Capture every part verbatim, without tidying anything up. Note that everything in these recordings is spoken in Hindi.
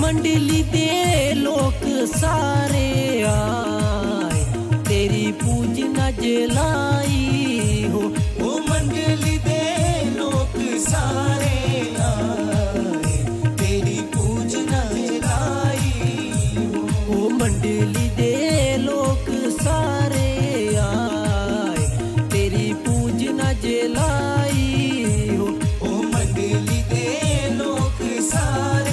मंडली दे लोक सारे आए, तेरी पूजना जलाई हो। ओ मंडली दे लोक सारे आए, तेरी पूजना जलाई हो। ओ मंडली दे लोक सारे आए, तेरी पूजना जलाई हो। ओ मंडली दे लोक सारे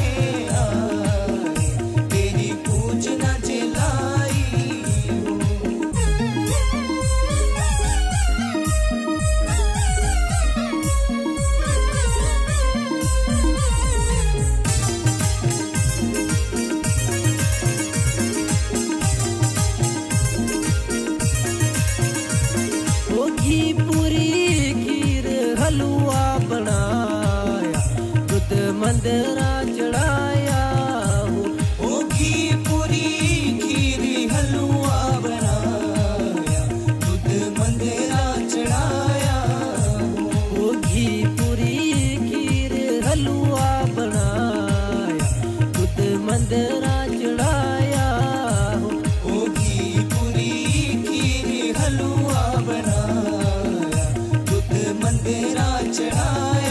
घी पूरी खीर हलवा बनाया, दूध मंदरा चढ़ाया हो। ओ घी पूरी खीर हलवा बनाया, दूध मंदरा चढ़ाया हो। ओ घी पूरी खीर हलवा बनाया, दूध मंदरा चढ़ाया हो। ओ घी पूरी खीर हलवा बनाया, दूध मंदरा चढ़ाया।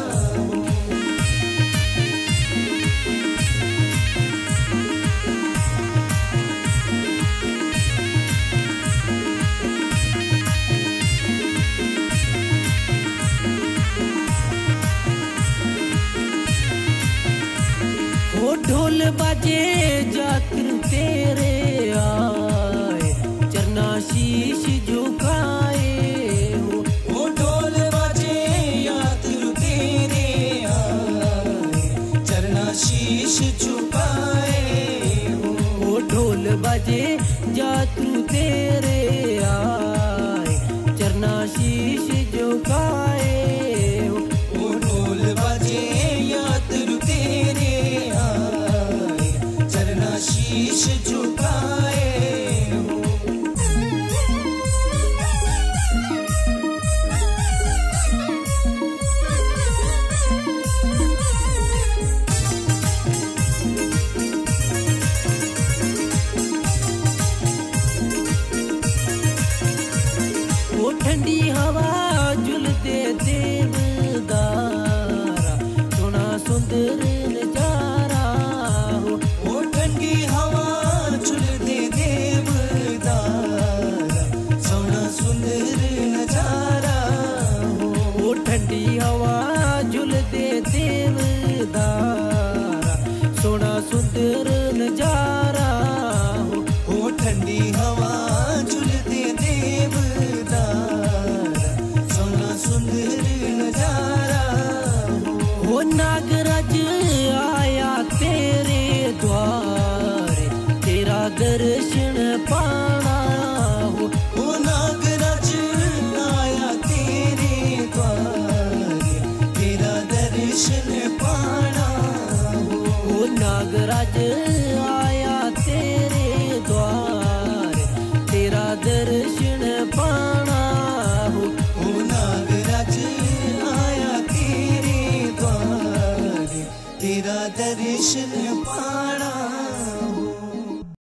ओ ढोल बाजे जाकर तेरे आए, चरना शीश झुकाए हो। ओ ढोल बाजे यात्रु तेरे आए, चरना शीश झुकाए हो। ओ ढोल बाजे जातरू तेरे आए, चरना शीश झुकाए हो। ओ ढोल बाजे यात्रु तेरे आए, चरना शीश झुकाए हो। ओ ठंडी हवा झुलते देवदारा, सोना सुंदर नजारा हो। ओ ठंडी हवा झुलते देवदारा, सोना सुंदर नजारा हो। ओ ठंडी हवा